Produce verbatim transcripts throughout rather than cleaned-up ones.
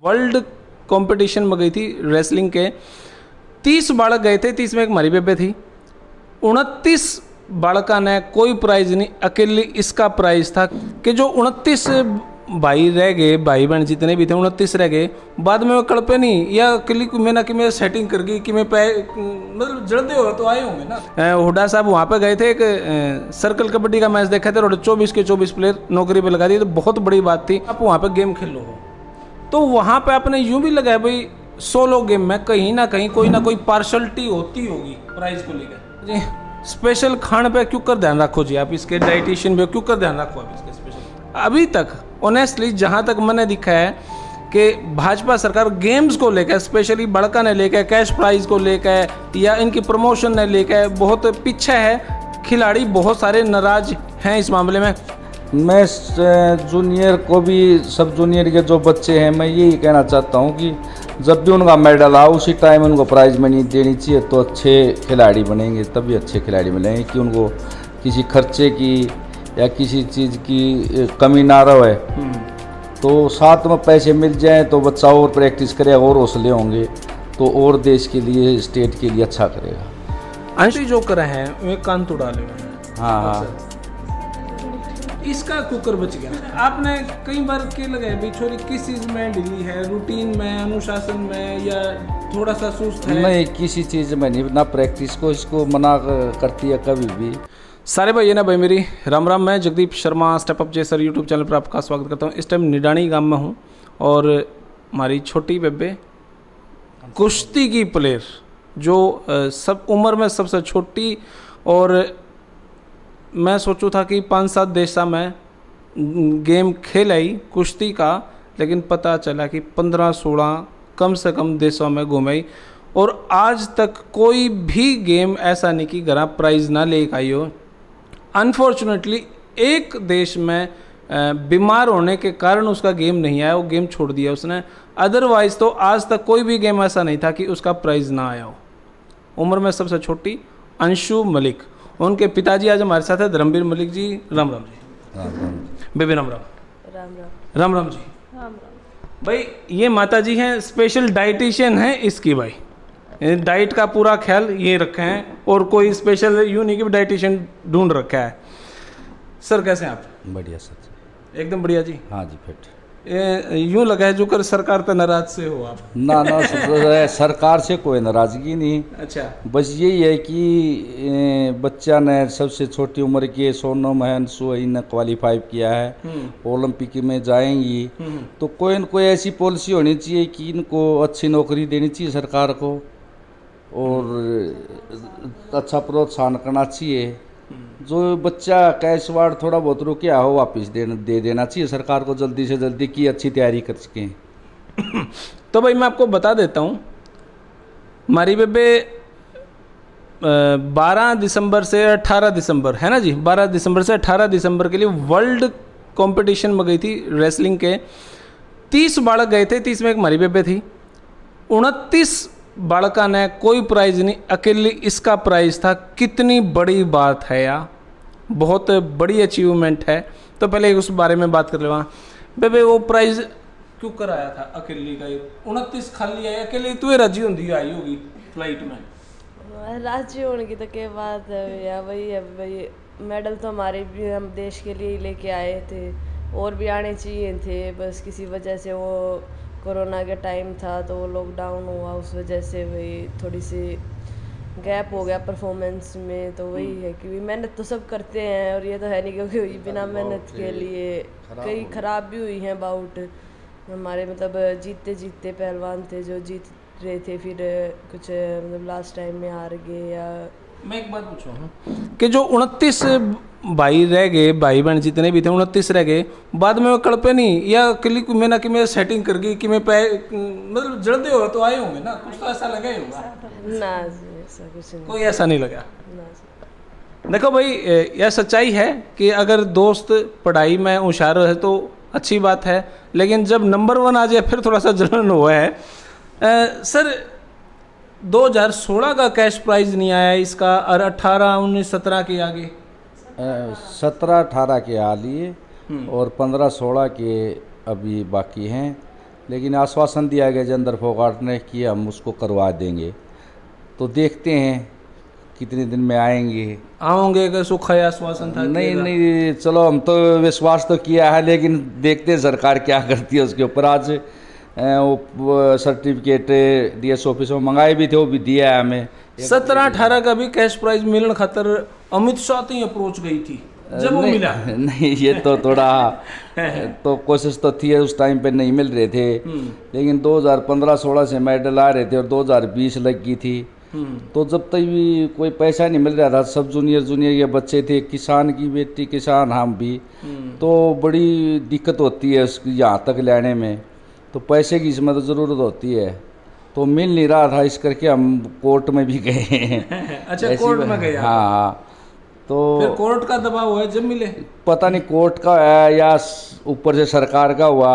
World competition में गई थी रेसलिंग के। तीस बालक गए थे, तीस में एक हमारी बेबे थी। उनतीस बालका ने कोई प्राइज नहीं, अकेले इसका प्राइज था कि जो उनतीस भाई रह गए, भाई बहन जितने भी थे उनतीस रह गए। बाद में वो कड़पे नहीं या अकेली मैं ना कि मैं सेटिंग कर गई कि मैं पै मतलब जल्दी हो तो आए होंगे ना। हुड्डा साहब वहाँ पे गए थे, एक सर्कल कबड्डी का मैच देखा थे और चौबीस के चौबीस प्लेयर नौकरी पे लगा दिए, तो बहुत बड़ी बात थी। आप वहाँ पे गेम खेल लो हो तो वहाँ पे आपने यूं भी लगाया भाई सोलो गेम में कहीं ना कहीं कोई ना कोई पार्शलिटी होती होगी प्राइज को लेकर जी। स्पेशल खान पे क्यों कर ध्यान रखो जी आप, इसके डाइटिशियन पे क्यों कर ध्यान रखो आप इसके स्पेशल। अभी तक ऑनेस्टली जहाँ तक मैंने दिखा है कि भाजपा सरकार गेम्स को लेकर, स्पेशली बड़का ने लेकर, कैश प्राइज को लेकर या इनकी प्रमोशन ने लेकर बहुत पीछे है। खिलाड़ी बहुत सारे नाराज हैं इस मामले में। मैं जूनियर को भी, सब जूनियर के जो बच्चे हैं, मैं यही कहना चाहता हूं कि जब भी उनका मेडल आ उसी टाइम उनको प्राइज मनी देनी चाहिए, तो अच्छे खिलाड़ी बनेंगे, तभी अच्छे खिलाड़ी मिलेंगे कि उनको किसी खर्चे की या किसी चीज़ की कमी ना रहे। तो साथ में पैसे मिल जाएं तो बच्चा और प्रैक्टिस करेगा और हौसले होंगे तो और देश के लिए, स्टेट के लिए अच्छा करेगा। अंशी जो करे हैं वे कान तो डाले हुए हैं। हाँ हाँ, इसका कुकर बच गया। आपने कई बार के लगाए भाई छोरी किस चीज़ में ढीली है, रूटीन में, अनुशासन में, या थोड़ा सा सुस्त है? नहीं, किसी चीज़ में नहीं, ना प्रैक्टिस को इसको मना करती है कभी भी। सारे भाई ना भाई मेरी राम राम। मैं जगदीप शर्मा स्टेप अप जैसर यूट्यूब चैनल पर आपका स्वागत करता हूँ। इस टाइम निडानी गांव में हूँ और हमारी छोटी बेबे कुश्ती की प्लेयर जो सब उम्र में सबसे छोटी, और मैं सोचूं था कि पाँच सात देशा में गेम खेल आई कुश्ती का, लेकिन पता चला कि पंद्रह सोलह कम से कम देशों में घूमाई और आज तक कोई भी गेम ऐसा नहीं कि घर प्राइज ना ले आई हो। अनफॉर्चुनेटली एक देश में बीमार होने के कारण उसका गेम नहीं आया, वो गेम छोड़ दिया उसने। अदरवाइज तो आज तक कोई भी गेम ऐसा नहीं था कि उसका प्राइज ना आया हो। उम्र में सबसे छोटी अंशु मलिक, उनके पिताजी आज हमारे साथ है धर्मवीर मलिक जी। राम राम जी। राम राम बेबी राम राम। राम राम। राम राम जी। राम राम। भाई ये माता जी हैं, स्पेशल डाइटिशियन है इसकी भाई, डाइट का पूरा ख्याल ये रखे हैं और कोई स्पेशल यूँ नहीं कि डाइटिशियन ढूंढ रखा है। सर कैसे हैं आप? बढ़िया सर, एकदम बढ़िया जी। हाँ जी फिट। यूँ लगा है जो कर सरकार तो नाराज से हो आप? ना ना सर, सरकार से कोई नाराजगी नहीं। अच्छा, बस यही है कि बच्चा ने सबसे छोटी उम्र के सोनम है अंशु ने क्वालिफाई किया है, ओलंपिक में जाएंगी, तो कोई न कोई ऐसी पॉलिसी होनी चाहिए कि इनको अच्छी नौकरी देनी चाहिए सरकार को और अच्छा प्रोत्साहन करना चाहिए। जो बच्चा कैश वार्ड थोड़ा बहुत रुकिया हो वापस दे दे देना चाहिए सरकार को, जल्दी से जल्दी की अच्छी तैयारी कर सकें। तो भाई मैं आपको बता देता हूँ, हमारी बेबे बारह दिसंबर से अठारह दिसंबर है ना जी, बारह दिसंबर से अठारह दिसंबर के लिए वर्ल्ड कंपटीशन में गई थी रेसलिंग के। तीस बालक गए थे, तीस में एक हमारी बेबे थी। उनतीस बालका ने कोई प्राइज नहीं, अकेले इसका प्राइज था। कितनी बड़ी बात है यार, बहुत बड़ी अचीवमेंट है। तो पहले उस बारे में बात कर ले। वहाँ बेबे वो प्राइज क्यों कराया था अकेले का? उनतीस खाली आए अकेले, तो राजी होंगी आई होगी फ्लाइट में? राजी होने की तो क्या बात है या वही है भाई, मेडल तो हमारे भी हम देश के लिए ही लेके आए थे और भी आने चाहिए थे, बस किसी वजह से वो कोरोना के टाइम था तो वो लॉकडाउन हुआ, उस वजह से वही थोड़ी सी गैप हो गया परफॉर्मेंस में। तो वही है कि मेहनत तो सब करते हैं और ये तो है नहीं क्योंकि बिना मेहनत के लिए कई ख़राब भी हुई हैं बाउट हमारे, मतलब जीतते जीतते पहलवान थे जो जीत रहे थे, फिर कुछ मतलब लास्ट टाइम में हार गए। या मैं एक बात पूछूँ कि जो उनतीस भाई रह गए, भाई बहन जितने भी थे उनतीस रह गए, बाद में वो कड़पे नहीं या अकेली मैं ना कि मैं सेटिंग कर गई कि मैं पै मतलब जल्दी हो तो आए होंगे ना, कुछ तो ऐसा लगा ही होगा ना? ऐसा कुछ नहीं, कोई ऐसा नहीं लगा ना। देखो भाई यह सच्चाई है कि अगर दोस्त पढ़ाई में होशियार है तो अच्छी बात है, लेकिन जब नंबर वन आ जाए फिर थोड़ा सा जलन हुआ है। आ, सर दो हज़ार सोलह का कैश प्राइज नहीं आया इसका, और अठारह उन्नीस सत्रह के आगे सत्रह अठारह के आ लिए और पंद्रह सोलह के अभी बाकी हैं, लेकिन आश्वासन दिया गया जयेंद्र फोगाट ने कि हम उसको करवा देंगे। तो देखते हैं कितने दिन में आएंगे। आओगे कि सुखा आश्वासन था? नहीं नहीं, चलो हम तो विश्वास तो किया है, लेकिन देखते हैं सरकार क्या करती है उसके ऊपर। आज वो सर्टिफिकेट डीएस ऑफिस में मंगाए भी थे, वो भी दिया है हमें। सत्रह अठारह का भी कैश प्राइज मिलने खातर अमित शाह ही अप्रोच गई थी जब वो नहीं, मिला। नहीं ये तो थोड़ा तो कोशिश तो थी, उस टाइम पे नहीं मिल रहे थे, लेकिन दो हज़ार पंद्रह सोलह से मेडल आ रहे थे और दो हज़ार बीस लग गई थी। तो जब तक भी कोई पैसा नहीं मिल रहा था, सब जूनियर जूनियर के बच्चे थे, किसान की बेटी किसान हम भी, तो बड़ी दिक्कत होती है उसकी यहाँ तक लाने में। तो पैसे की इसमें तो ज़रूरत होती है, तो मिल नहीं रहा था, इस करके हम कोर्ट में भी गए। अच्छा, कोर्ट में गए? हाँ हाँ। तो फिर कोर्ट का दबाव है जब मिले? पता नहीं कोर्ट का है या ऊपर से सरकार का हुआ,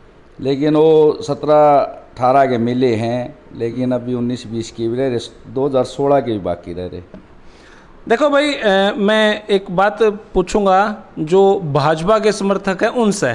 लेकिन वो सत्रह अठारह के मिले हैं, लेकिन अभी उन्नीस बीस के भी रहे, दो हज़ार सोलह के भी बाकी रह रहे। देखो भाई, आ, मैं एक बात पूछूंगा जो भाजपा के समर्थक हैं उनसे,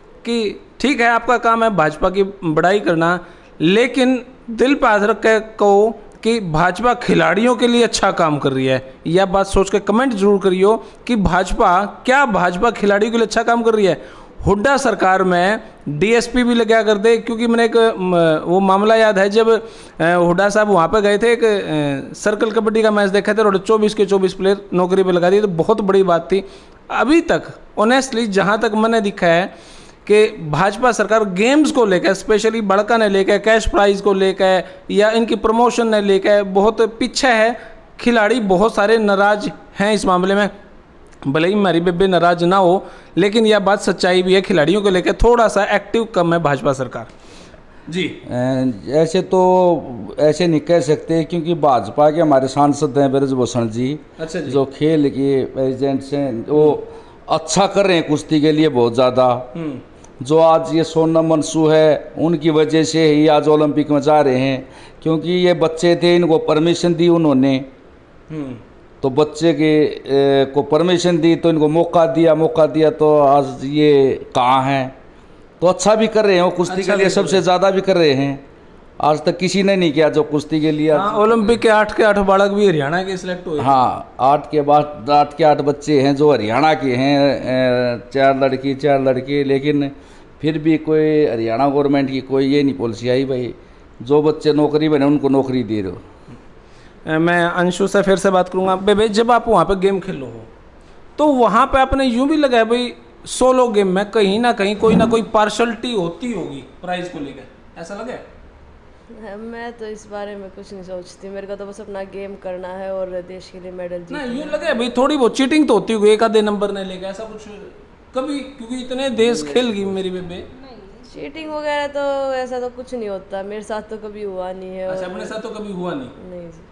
कि ठीक है आपका काम है भाजपा की बड़ाई करना, लेकिन दिल पे हाथ रख के कहो कि भाजपा खिलाड़ियों के लिए अच्छा काम कर रही है। यह बात सोच के कमेंट जरूर करियो कि भाजपा क्या भाजपा खिलाड़ियों के लिए अच्छा काम कर रही है। हुड्डा सरकार में डीएसपी भी लगाया कर दे, क्योंकि मैंने एक वो मामला याद है जब हुड्डा साहब वहाँ पे गए थे, एक सर्कल कबड्डी का मैच देखा था और चौबीस के चौबीस प्लेयर नौकरी पे लगा दिए, तो बहुत बड़ी बात थी। अभी तक ऑनेस्टली जहाँ तक मैंने दिखा है कि भाजपा सरकार गेम्स को लेकर, स्पेशली बड़का ने लेकर, कैश प्राइज को लेकर या इनकी प्रमोशन ने लेकर बहुत पीछे है। खिलाड़ी बहुत सारे नाराज हैं इस मामले में, भले ही हमारी बेबे नाराज ना हो, लेकिन यह बात सच्चाई भी है, खिलाड़ियों को लेकर थोड़ा सा एक्टिव कम है भाजपा सरकार जी। ऐसे तो ऐसे नहीं कह सकते, क्योंकि भाजपा के हमारे सांसद हैं ब्रजभूषण जी, अच्छा जी, जो खेल के प्रेसिडेंट हैं, वो अच्छा कर रहे हैं कुश्ती के लिए बहुत ज़्यादा। जो आज ये सोनम मनसू है, उनकी वजह से ही आज ओलंपिक में जा रहे हैं, क्योंकि ये बच्चे थे, इनको परमिशन दी उन्होंने, तो बच्चे के ए, को परमिशन दी, तो इनको मौका दिया मौका दिया तो आज ये कहाँ हैं। तो अच्छा भी कर रहे हैं वो कुश्ती अच्छा के लिए, सबसे ज़्यादा भी कर रहे हैं। आज तक किसी ने नहीं किया जो कुश्ती के लिए। हाँ, ओलंपिक के आठ के आठ बालक भी हरियाणा के सिलेक्ट हुए। हाँ, आठ के बाद आठ के आठ बच्चे हैं जो हरियाणा के हैं, चार लड़की चार लड़के, लेकिन फिर भी कोई हरियाणा गवर्नमेंट की कोई ये नहीं पॉलिसी आई भाई जो बच्चे नौकरी बने उनको नौकरी दे दो। मैं अंशु से फिर से बात करूँगा। बेबे, जब आप वहाँ पे गेम खेलो हो तो वहाँ पे आपने यूँ भी लगाया भाई सोलो गेम में कहीं ना कहीं कोई ना कोई पार्शलिटी होती होगी प्राइज को लेकर, ऐसा लगे? मैं तो इस बारे में कुछ नहीं सोचती, मेरे को तो बस अपना गेम करना है और देश के लिए मेडल जीतना है। यूँ लगे भाई थोड़ी बहुत चीटिंग तो होती होगी, एक आधे नंबर नहीं लेगा, ऐसा कुछ कभी? क्योंकि इतने देश खेल गई मेरी बेबे। चीटिंग वगैरह तो ऐसा तो कुछ नहीं होता, मेरे साथ तो कभी हुआ नहीं है। अच्छा, अपने साथ तो कभी हुआ नहीं? नहीं जी।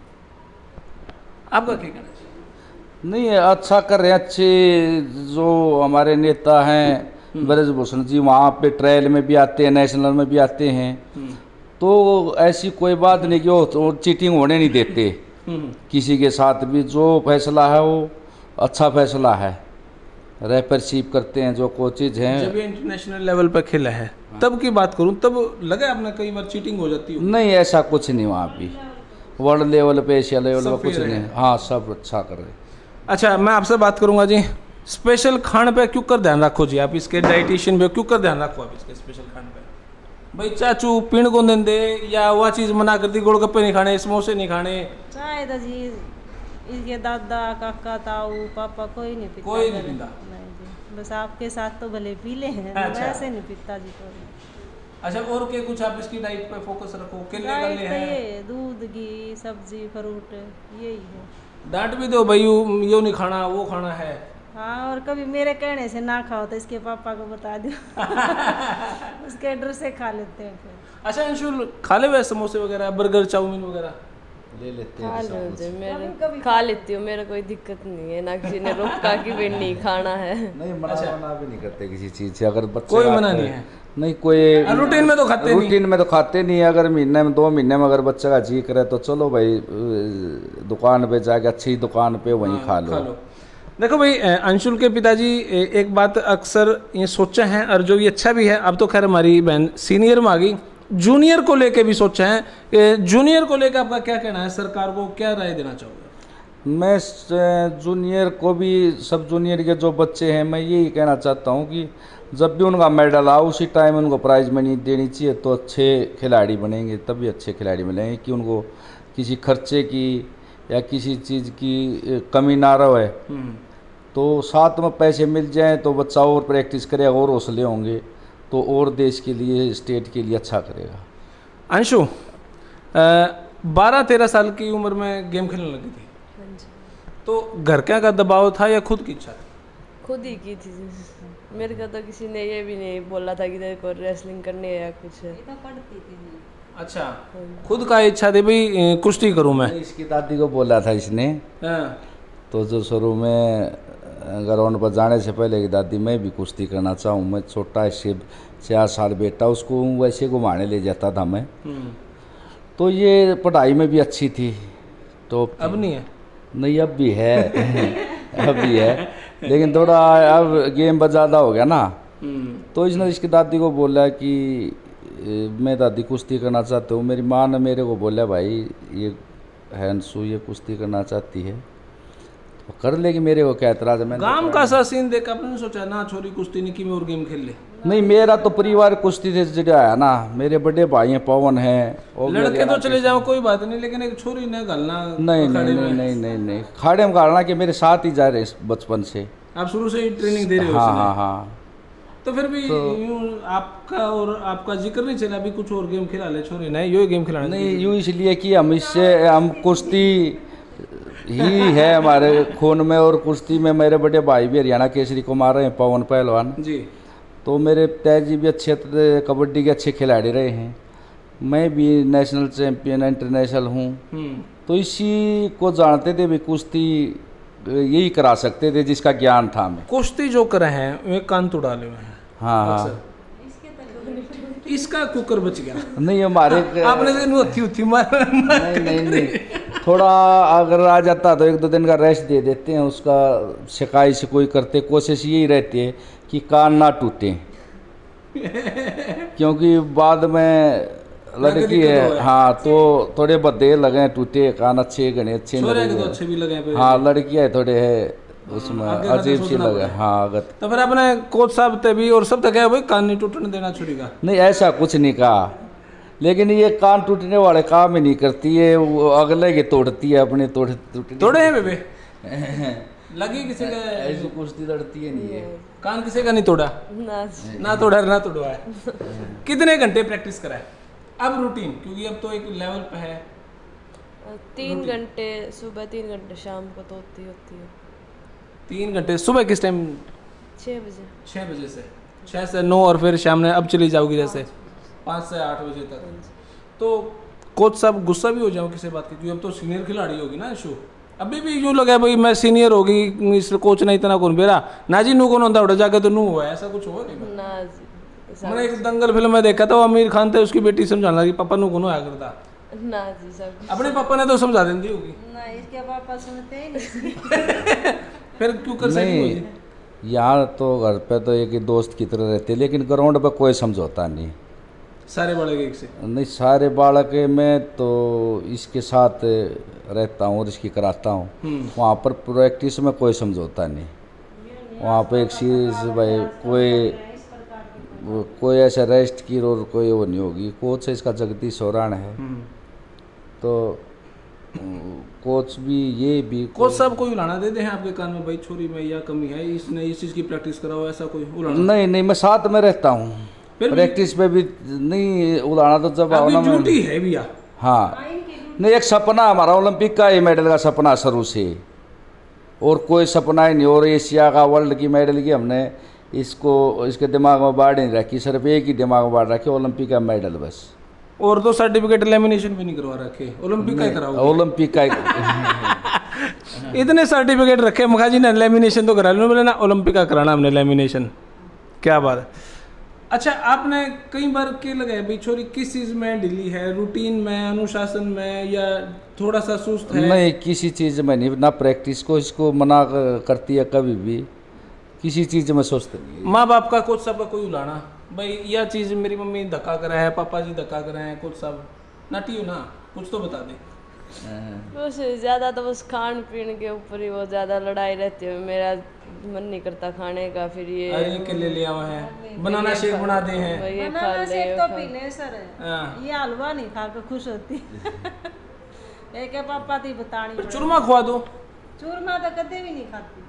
आपका क्या कहना चाहिए? नहीं, अच्छा कर रहे हैं, अच्छे जो हमारे नेता हैं ब्रजभूषण जी, वहाँ पे ट्रायल में भी आते हैं, नेशनल में भी आते हैं, तो ऐसी कोई बात नहीं कि वो तो चीटिंग होने नहीं देते किसी के साथ भी। जो फैसला है वो अच्छा फैसला है, रेफरशिप करते हैं जो कोचेज हैं। जब ये इंटरनेशनल लेवल पर खेला है तब की बात करूं, तब लगा आपने कई बार चीटिंग हो जाती हो? नहीं, ऐसा कुछ नहीं वहाँ भी, वर्ल्ड लेवल पे एशिया लेवल पे कुछ नहीं। हाँ, सब अच्छा कर रहे हैं। अच्छा, मैं आपसे बात करूंगा जी, स्पेशल खान पे क्यों कर ध्यान रखो जी आप, इसके डाइटिशियन पे क्यों कर ध्यान रखो आप इसके स्पेशल खान पे? भाई चाचू पीण को दे दे या वह चीज़ मना कर दी, गोलगप्पे नहीं खाने, समोसे नहीं खाने? चाहे तो जी इसके दादा काका ताऊ पापा कोई नहीं पीता। कोई नहीं पीता? नहीं जी, बस आपके साथ तो भले पी ले हैं। अच्छा। वैसे नहीं पीता जी कोई। अच्छा, और क्या कुछ आप इसकी डाइट पे फोकस रखो? केले डाइट गले पे हैं, ये दूध घी सब्जी फ्रूट यही है। डांट भी दो भाई यो नहीं खाना वो खाना है। हाँ, और कभी मेरे कहने से ना खाओ तो इसके पापा को बता दो उसके डर से खा लेते हैं फिर। अच्छा अंशुल, खा ले वैसे समोसे वगैरह, बर्गर चाउमीन वगैरह ले लेते खा हैं। लो मेरे खा लेती हूँ, मेरा कोई दिक्कत नहीं है, ना किसी ने रोका कि वे नहीं खाना है। नहीं, मना मना भी नहीं करते किसी चीज़ से, अगर बच्चे कोई मना नहीं है। नहीं, कोई रूटीन में तो खाते नहीं। रूटीन में तो खाते नहीं। अगर महीने में दो महीने में अगर बच्चे का जी करे तो चलो भाई दुकान पे जाके अच्छी दुकान पे वहीं खा लो। देखो भाई, अ, अंशुल के पिताजी ए- एक बात अक्सर ये सोचे हैं, और जो भी अच्छा भी है, अब तो खैर हमारी बहन सीनियर में आ गई, जूनियर को लेके भी सोचे हैं। ए, जूनियर को लेकर आपका क्या कहना है, सरकार को क्या राय देना चाहोगे? मैं स- जूनियर को भी, सब जूनियर के जो बच्चे हैं, मैं यही कहना चाहता हूँ कि जब भी उनका मेडल आ उसी टाइम उनको प्राइज मनी देनी चाहिए, तो अच्छे खिलाड़ी बनेंगे, तभी अच्छे खिलाड़ी मिलेंगे, कि उनको किसी खर्चे की या किसी चीज़ की कमी ना रहे। तो साथ में पैसे मिल जाएं तो बच्चा और प्रैक्टिस करेगा और हौसले होंगे, तो और देश के लिए, स्टेट के लिए अच्छा करेगा। अंशु, बारह तेरह साल की उम्र में गेम खेलने लगी थी, हाँ जी, तो घर क्या का दबाव था या खुद की इच्छा थी? खुद ही की थी। मेरे को तो किसी ने ये भी नहीं बोला था कि तेरे को रेसलिंग करनी है या कुछ है। अच्छा, खुद का इच्छा थी भाई, ए, कुश्ती करूं मैं। इसकी दादी को बोला था इसने, हाँ। तो जो शुरू में ग्राउंड पर जाने से पहले कि दादी मैं भी कुश्ती करना चाहूँ, मैं छोटा इससे चार साल बेटा, उसको वैसे घुमाने ले जाता था मैं। तो ये पढ़ाई में भी अच्छी थी, तो अब नहीं है? नहीं, अब भी है अब भी है, लेकिन थोड़ा अब गेम पर ज़्यादा हो गया ना, तो इसने इसकी दादी को बोला कि ए, मैं दादी कुश्ती करना चाहता हूँ। मेरी माँ ने मेरे को बोला भाई ये है अंशु, ये कुश्ती करना चाहती है तो कर लेगी, मेरे को क्या एतराज है। मैंने गांव का सा सीन देख आपने सोचा ना छोरी कुश्ती नहीं की मैं और गेम खेल ले? नहीं, मेरा तो परिवार कुश्ती से जुड़ा है ना, मेरे बड़े भाई हैं, पवन हैं, वो भी लड़के तो हरियाणा चले जाओ कोई बात नहीं, लेकिन एक छोरी ने घालना नहीं नहीं अखाड़े नहीं में। नहीं नहीं नहीं खाड़े में गाड़ना कि मेरे साथ ही जा रहे बचपन से। आप शुरू से ही ट्रेनिंग दे रहे हो हाँ उसने? हाँ हाँ। तो फिर भी यूं आपका और आपका जिक्र नहीं चला, अभी कुछ और गेम खिला ले छोरी नहीं, यो गेम खिलाना नहीं, यूँ इसलिए कि हम इससे हम कुश्ती ही है हमारे खून में, और कुश्ती में मेरे बड़े भाई भी हरियाणा केसरी को मार रहे हैं, पवन पहलवान जी। तो मेरे पिताजी भी अच्छे कबड्डी के अच्छे खिलाड़ी रहे हैं, मैं भी नेशनल चैंपियन इंटरनेशनल हूँ। तो इसी को जानते थे भी कुश्ती यही करा सकते थे जिसका ज्ञान था हमें। कुश्ती जो करे हैं वे कान तो डाले हुए हैं। हाँ हाँ। अक्सर। इसका कुकर बच गया। नहीं हमारे आपने से नुथी उथी मार नहीं नहीं नहीं थोड़ा अगर आ जाता तो एक दो दिन का रेस्ट दे देते हैं उसका, शिकायत से कोई करते, कोशिश यही रहती है कि कान ना टूटे क्योंकि बाद में लड़की है। हाँ, तो थोड़े बदे लगे टूटे कान, अच्छे घने अच्छे छोरे के तो अच्छे भी लगे पे। हाँ, लड़कियाँ थोड़े है उसमें अजीब सी लगे। हाँ अगर तो फिर अपने कोच साहब ते भी और सब तक है भाई कान नहीं टूटने देना छोरी का। नहीं, ऐसा कुछ नहीं कहा, लेकिन ये कान टूटने वाले काम ही नहीं करती है, वो अगले के तोड़ती है अपने, तोड़ टूटने तोड़े हैं बेबे लगी किसी का ऐसी कुश्ती लड़ती है नहीं है। कान किसी का नहीं तोड़ा ना जी। ना तोड़ा ना तोड़वाया कितने घंटे प्रैक्टिस करा है अब रूटीन, क्योंकि अब तो एक लेवल पे है। तीन घंटे सुबह, तीन घंटे शाम को तो होती होती है। तीन घंटे सुबह किस टाइम? छः बजे। छः बजे से छः से नौ, और फिर शाम में अब चली जाओगी जैसे पाँच से आठ बजे तक। तो कोच साहब गुस्सा भी हो जाओ किसी बात की, क्योंकि अब तो सीनियर खिलाड़ी होगी ना शो, अभी भी यूँ लगा भाई मैं सीनियर होगी, इस कोच ने इतना कौन बेरा ना जी नू कौन होता उड़ा जाके तो नू हुआ, ऐसा कुछ हुआ नहीं? ना जी। मैंने एक दंगल फिल्म में देखा था, वो आमिर खान थे, उसकी बेटी समझाना कि पापा नू कौन होया करता। ना जी सब अपने पापा ने तो समझा देती होगी। ना इसके पापा सुनते ही नहीं। फिर क्यों कर सकती नहीं, यहाँ तो घर पे तो एक ही दोस्त की तरह रहते, लेकिन ग्राउंड पे कोई समझौता नहीं। सारे बड़े एक से नहीं, सारे बालक मैं तो इसके साथ रहता हूँ और इसकी कराता हूँ, वहाँ पर प्रैक्टिस में कोई समझौता नहीं। वहाँ पे एक चीज़ भाई कोई कोई ऐसा रेस्ट की और कोई वो नहीं होगी। कोच है इसका जगदीश सोरान है, तो कोच भी ये भी कोच साहब कोई उलाना दे दे हैं आपके कान में भाई छोरी में या कमी है, इसने इस चीज़ की प्रैक्टिस कराओ, ऐसा कोई उलाना? नहीं नहीं, मैं साथ में रहता हूँ, प्रैक्टिस पे भी नहीं उलाना तो जब आओ ना ड्यूटी है भैया। हाँ, नहीं एक सपना हमारा ओलंपिक का ही मेडल का सपना शुरू से, और कोई सपना ही नहीं। और एशिया का वर्ल्ड की मेडल की हमने इसको इसके दिमाग में बाढ़ नहीं रखी, सिर्फ एक ही दिमाग में बाढ़ रखी, ओलंपिक का मेडल बस। और तो सर्टिफिकेट लेमिनेशन भी नहीं करवा रखे, ओलंपिक का ही कराओ? ओलंपिक का इतने सर्टिफिकेट रखे मुखा जी ने, लेमिनेशन तो करा लो, बोले ना ओलंपिक का कराना हमने लेमिनेशन। क्या बात है। अच्छा, आपने कई बार के लगे भाई छोरी किस चीज में ढीली है, रूटीन में, अनुशासन में, या थोड़ा सा सुस्त है? नहीं, किसी चीज़ में नहीं, ना प्रैक्टिस को इसको मना करती है कभी भी, किसी चीज़ में सुस्त नहीं। माँ बाप का कुछ सब का कोई उलाना भाई यह चीज़ मेरी मम्मी धक्का कर है, पापा जी धक्का कर रहे हैं, कुछ सब नाटी हो ना, कुछ तो बता दे। बस ज़्यादा तो बस खान पीन के ऊपर ही वो ज़्यादा लड़ाई रहती है, मेरा मन नहीं करता खाने का, फिर ये अरे के ले लिया हुआ है, बनाना शेक बना दे हैं, ये खा बनाना ले शेक वो तो खा ले। पीने सर है, हाँ। ये हलवा नहीं खा के खुश होती। एक है पापा थी बतानी फिर चूरमा खुआ दो, चूरमा तो कदे भी नहीं खाती।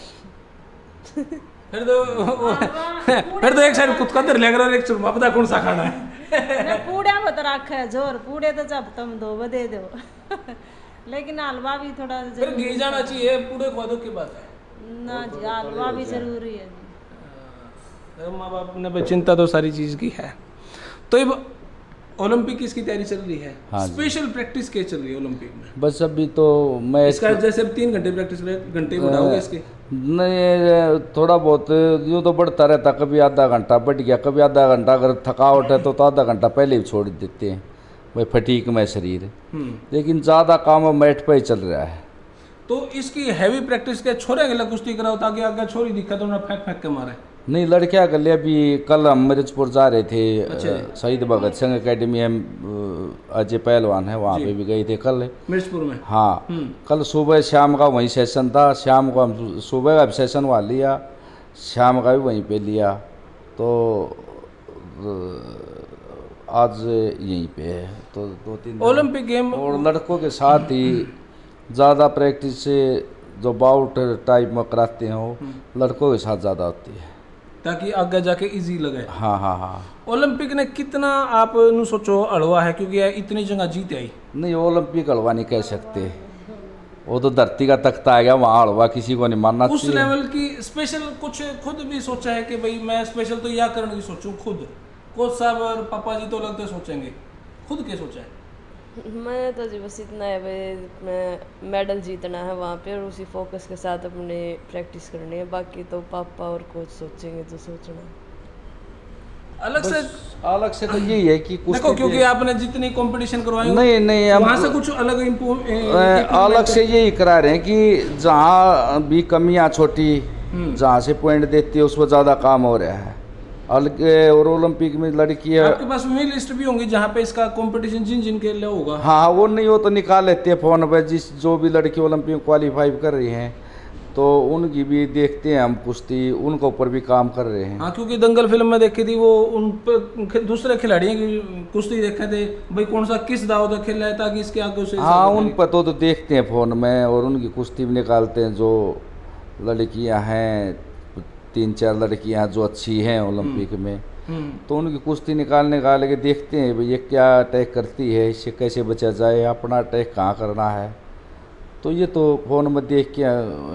फिर तो फिर तो एक साइड कुछ कदर लग रहा है, एक चूरमा पता कौन सा खाना है। ना पूड़ा मत रखा है जोर, पूड़े तो जब तुम दो दे दो। लेकिन हलवा भी थोड़ा फिर जरूरी घी जाना चाहिए, पूरे खुआ दो की बात है। ना जी, हलवा भी जरूरी है जी। माँ बाप ने भाई चिंता तो सारी चीज़ की है। तो अब ओलंपिक की इसकी तैयारी चल रही है, हाँ जी। स्पेशल प्रैक्टिस क्या चल रही है ओलंपिक में? बस अभी तो मैं इसका जैसे अब तीन घंटे प्रैक्टिस घंटे बढ़ाओगे इसके? नहीं, थोड़ा बहुत यूँ तो बढ़ता रहता, कभी आधा घंटा बढ़ गया, कभी आधा घंटा, अगर थकावट है तो, तो आधा घंटा पहले ही छोड़ देते हैं भाई, फटीक में शरीर। लेकिन ज़्यादा काम मैट पे ही चल रहा है। तो इसकी हैवी प्रैक्टिस के छोरे के लिए कुश्ती कराओ ताकि आगे छोरी दिक्कत तो ना फेंक फेंक के मारे। नहीं, लड़कियाँ कर लिया। अभी कल हम मिर्जपुर जा रहे थे, शहीद भगत सिंह अकेडमी है, अजय पहलवान है, वहाँ पे भी गए थे कल मिर्जपुर में। हाँ, कल सुबह शाम का वहीं सेशन था, शाम को हम सुबह का सेशन वहाँ लिया, शाम का भी वहीं पे लिया, तो आज यहीं पे है। तो दो तीन ओलंपिक गेम और लड़कों के साथ ही ज़्यादा प्रैक्टिस से जो बाउट टाइप में कराते हैं वो लड़कों के साथ ज़्यादा होती है, ताकि आगे जाके इजी लगे। हाँ हाँ हाँ। ओलंपिक ने कितना आप नु सोचो अड़वा है, क्योंकि इतनी जगह जीत आई। नहीं, ओलंपिक हलवा नहीं कह सकते, वो तो धरती का तख्ता आ गया, वहाँ हलवा किसी को नहीं मानना उस चाहिए। लेवल की स्पेशल कुछ खुद भी सोचा है कि भाई मैं स्पेशल तो यह करने की सोचूं खुद? कोच साहब और पापा जी तो लगते सोचेंगे, खुद क्या सोचा है? मैंने तो जी बस इतना है भाई, मैं मेडल जीतना है वहाँ पे और उसी फोकस के साथ अपने प्रैक्टिस करनी है, बाकी तो पापा और कोच सोचेंगे तो सोचना है। अलग से अलग से तो यही है कि कुछ देखो, क्योंकि आपने जितनी कंपटीशन करवाई नहीं नहीं हम वहाँ से कुछ अलग अलग से यही करा रहे हैं कि जहाँ भी कमियाँ छोटी, जहाँ से पॉइंट देती है उस पर ज़्यादा काम हो रहा है। अलग और ओलंपिक में लड़की है, आपके पास वही लिस्ट भी होंगी जहाँ पे इसका कंपटीशन जिन जिन के लिए होगा। हाँ, वो नहीं हो तो निकाल लेते हैं फ़ोन पर, जिस जो भी लड़की ओलंपिक में क्वालिफाई कर रही हैं तो उनकी भी देखते हैं हम कुश्ती, उनके ऊपर भी काम कर रहे हैं। हाँ, क्योंकि दंगल फिल्म में देखी थी वो उन पर दूसरे खिलाड़ियों की कुश्ती देखे थे भाई, कौन सा किस दाव तक खेल रहा है ताकि इसके आगे उसे। हाँ, उन पर तो, तो देखते हैं फ़ोन में और उनकी कुश्ती भी निकालते हैं। जो लड़कियां हैं, तीन चार लड़कियां जो अच्छी हैं ओलंपिक में, तो उनकी कुश्ती निकाल निकाल के देखते हैं भाई ये क्या अटैक करती है, इससे कैसे बचा जाए, अपना अटैक कहाँ करना है। तो ये तो फ़ोन में देख के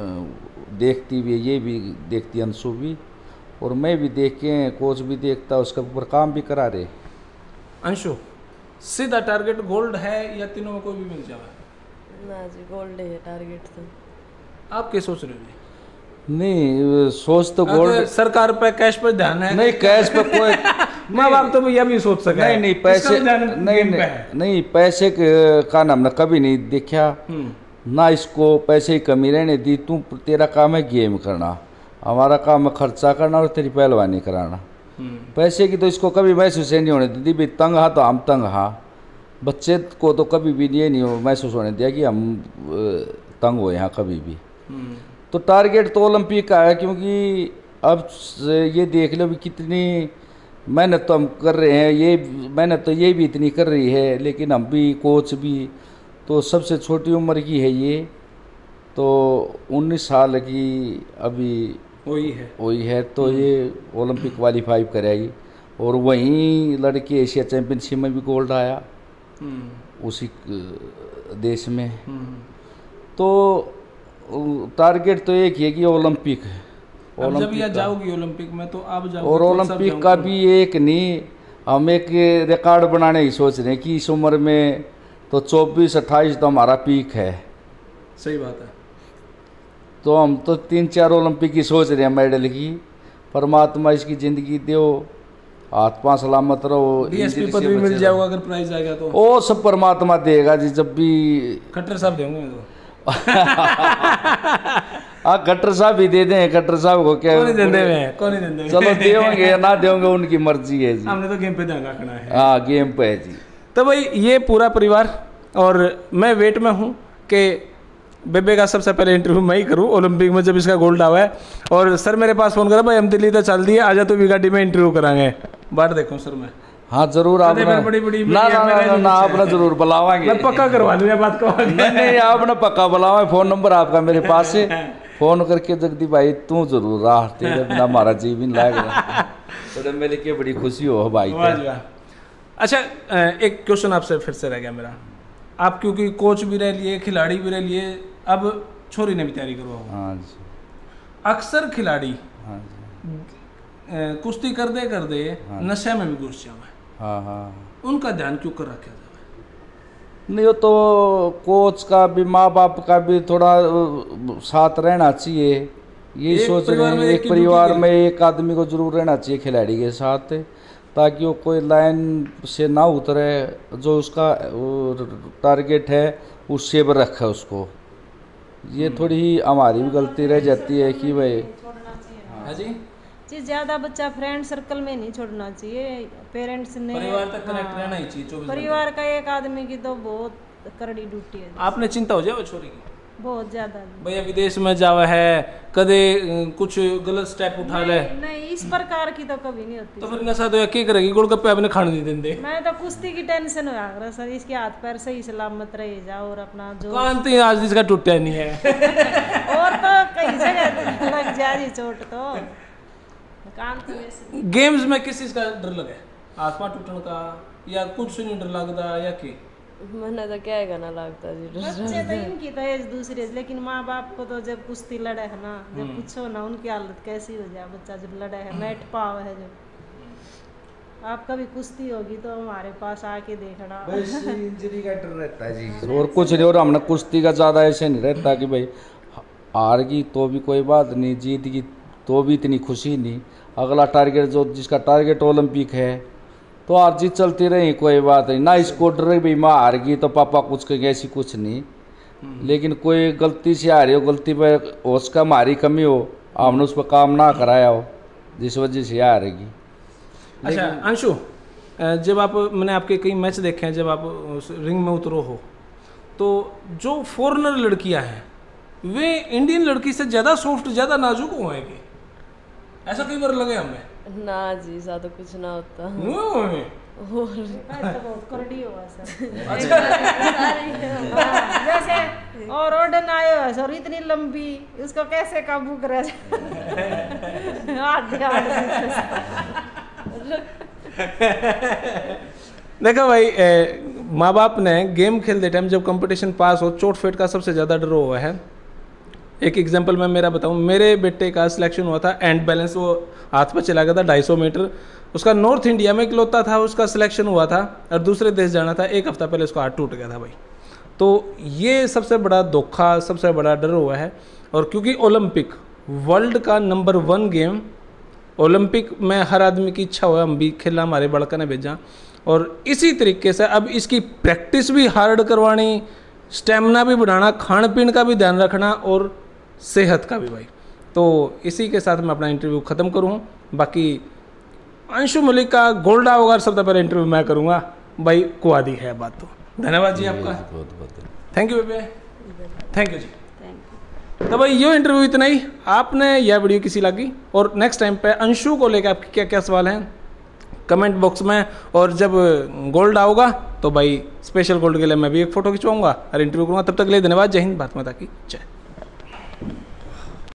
देखती भी है, ये भी देखती है अंशु भी, और मैं भी देख के, कोच भी देखता, उसके ऊपर काम भी करा रहे। अंशु, सीधा टारगेट गोल्ड है या तीनों में कोई भी मिल जाए? ना जी, गोल्ड है टारगेट तो। आप क्या सोच रहे हो? नहीं, सोच तो गोल्ड, सरकार पे कैश पर ध्यान है? नहीं, कैश पे कोई माँ बाप तो भैया भी सोच सके। नहीं नहीं, पैसे नहीं नहीं नहीं पैसे का हमने कभी नहीं देखा ना, इसको पैसे की कमी रहने दी। तू तेरा काम है गेम करना, हमारा काम है खर्चा करना और तेरी पहलवानी कराना। पैसे की तो इसको कभी महसूस नहीं होने दी। भाई तंग हाँ तो हम तंग हाँ, बच्चे को तो कभी भी ये नहीं महसूस होने दिया कि हम तंग हो यहाँ कभी भी। तो टारगेट तो ओलंपिक का है, क्योंकि अब ये देख लो भी कितनी मेहनत तो हम कर रहे हैं, ये मेहनत तो ये भी इतनी कर रही है, लेकिन हम भी, कोच भी, तो सबसे छोटी उम्र की है ये, तो उन्नीस साल की अभी वही है वही है तो ये ओलंपिक क्वालिफाई करेगी। और वहीं लड़के एशिया चैम्पियनशिप में भी गोल्ड आया उसी देश में। तो टारगेट तो एक ही है कि ओलंपिक है। अब जब यह जाओगी ओलंपिक में तो आप जाओगे, और ओलंपिक का भी एक नहीं, हम एक रिकॉर्ड बनाने की सोच रहे हैं कि इस उम्र में तो चौबीस अट्ठाईस तो हमारा पीक है। सही बात है। तो हम तो तीन चार ओलंपिक की सोच रहे हैं मेडल की। परमात्मा इसकी ज़िंदगी दो हाथ पांव सलामत रहो, डीएसपी इंजरी पद से भी मिल बचे जाएगा अगर प्राइज आ गया तो। रहो। वो सब परमात्मा देगा जी, जब भी खट्टर साहब देंगे तो हाँ खट्टर साहब भी दे दें, खट्टर साहब को क्या कौन नहीं देंगे हैं, कौन नहीं देंगे। चलो देंगे या ना देंगे उनकी मर्जी है जी। हमने तो गेम पे ध्यान रखना है। हाँ गेम पे है जी। तो भाई ये पूरा परिवार और मैं वेट में हूँ कि बेबे का सबसे पहले इंटरव्यू मैं ही करूँ ओलंपिक में जब इसका गोल्ड आवा है। और सर मेरे पास फोन करा भाई हम दिल्ली तो चल दिए, आजा तो भी गाड़ी में इंटरव्यू कराएंगे। बाहर देखो सर मैं हाँ जरूर आप बड़ी बड़ी बड़ी ना ना ना ना, ना आपने जरूर बुलावाएंगे। मैं पक्का करवा दूंगा बात को। नहीं नहीं आपने पक्का बुलावा, फोन नंबर आपका मेरे पास है, फोन करके जगदीप भाई तू जरूर राह तेरे बिना हमारा जीव नहीं लागेगा। तो मेरे के बड़ी खुशी हो भाई। अच्छा एक क्वेश्चन आपसे फिर से रह गया मेरा, आप क्योंकि कोच भी रह लिए खिलाड़ी भी रह लिए, अब छोरी ने भी तैयारी करवाओ। हाँ जी। अक्सर खिलाड़ी हाँ जी। कुश्ती कर दे कर दे हाँ। नशे में भी घुस जावे। हाँ हाँ उनका ध्यान क्यों कर रखा जाए? नहीं वो तो कोच का भी माँ बाप का भी थोड़ा साथ रहना चाहिए, यही सोच रहे हैं। एक परिवार में एक आदमी को जरूर रहना चाहिए खिलाड़ी के साथ, ताकि वो कोई लाइन से ना उतरे, जो उसका टारगेट है उससे भी रखे उसको। ये थोड़ी ही हमारी भी गलती रह जाती है कि भाई हाँ जी जी ज़्यादा बच्चा फ्रेंड सर्कल में नहीं छोड़ना चाहिए, पेरेंट्स ने परिवार तक कनेक्ट रहना ही चाहिए चौबीस परिवार का एक आदमी की तो बहुत कड़ी ड्यूटी है। आपने चिंता हो जाए वो छोरी की बहुत ज्यादा भैया विदेश में जावा है कदे कुछ गलत स्टेप उठा ले? नहीं इस प्रकार की तो कभी नहीं होती। तो फिर नशा तो क्या करेगी, गोलगप्पे अपने खाने नहीं देंगे। मैं तो कुश्ती की टेंशन हो रहा सर, इसके हाथ पैर सही सलामत रहे जाओ और अपना जो कांति आज इसका टूटा नहीं है। और तो कई जगह लग जा रही चोट तो कांति वैसे। गेम्स में किस चीज का डर लगे, आसमान टूटने का या कुछ नहीं डर लगता या कि मैंने तो क्या है ना लगता जी बच्चे तो इनकी तो एज दूसरे, लेकिन माँ बाप को तो जब कुश्ती लड़े है ना, जब पूछो ना उनकी हालत कैसी हो जाए, बच्चा जब लड़े है नेट पाव है जब आप कभी कुश्ती होगी तो हमारे पास आके देखना। इंजरी का डर रहता है जी और कुछ नहीं। और हमने कुश्ती का ज़्यादा ऐसे नहीं रहता कि भाई हार गई तो भी कोई बात नहीं, जीत गई तो भी इतनी खुशी नहीं। अगला टारगेट जो जिसका टारगेट ओलंपिक है तो हार जीत चलती रही कोई बात नहीं ना। इसको डर भी माँ हार गई तो पापा कुछ कहेंगे, ऐसी कुछ नहीं। लेकिन कोई गलती से आ रही हो, गलती पर होश का हमारी कमी हो, हमने उस पर काम ना कराया हो जिस वजह से आ रहेगी। अच्छा अंशु, जब आप मैंने आपके कई मैच देखे हैं, जब आप रिंग में उतरो हो तो जो फॉरेनर लड़कियां हैं वे इंडियन लड़की से ज़्यादा सॉफ्ट ज़्यादा नाजुक हुए हैं, ऐसा कई बार लगे हमें? ना जी ऐसा तो कुछ ना होता। बहुत करड़ी हुआ सर जैसे और ऑर्डर आए हो सर इतनी लंबी, उसको कैसे काबू करा देखो भाई, माँ बाप ने गेम खेलते टाइम जब कंपटीशन पास हो चोट फेट का सबसे ज़्यादा डर हुआ है। एक एग्जांपल मैं मेरा बताऊं, मेरे बेटे का सिलेक्शन हुआ था एंड बैलेंस, वो हाथ पर चला गया था ढाई सौ मीटर, उसका नॉर्थ इंडिया में इकलौता था, उसका सिलेक्शन हुआ था और दूसरे देश जाना था, एक हफ्ता पहले उसका हाथ टूट गया था भाई। तो ये सबसे बड़ा धोखा, सबसे बड़ा डर हुआ है। और क्योंकि ओलंपिक वर्ल्ड का नंबर वन गेम, ओलंपिक में हर आदमी की इच्छा हुआ हम भी खेलना, हमारे बड़का ने भेजा। और इसी तरीके से अब इसकी प्रैक्टिस भी हार्ड करवानी, स्टेमिना भी बढ़ाना, खान पीन का भी ध्यान रखना और सेहत का भी भाई। तो इसी के साथ मैं अपना इंटरव्यू ख़त्म करूँ। बाकी अंशु मलिक का गोल्ड होगा सबसे पहले इंटरव्यू मैं करूँगा भाई, कुआदी है बात। तो धन्यवाद जी आपका, थैंक यू बेबे, थैंक यू जी। तो भाई ये इंटरव्यू इतना ही। आपने यह वीडियो किसी लगी और नेक्स्ट टाइम पे अंशु को लेकर आपके क्या क्या सवाल हैं कमेंट बॉक्स में, और जब गोल्ड आओगा तो भाई स्पेशल गोल्ड के लिए मैं भी एक फ़ोटो खिंचवाऊंगा और इंटरव्यू करूँगा। तब तक के लिए धन्यवाद। जय हिंद, भारत माता की जय।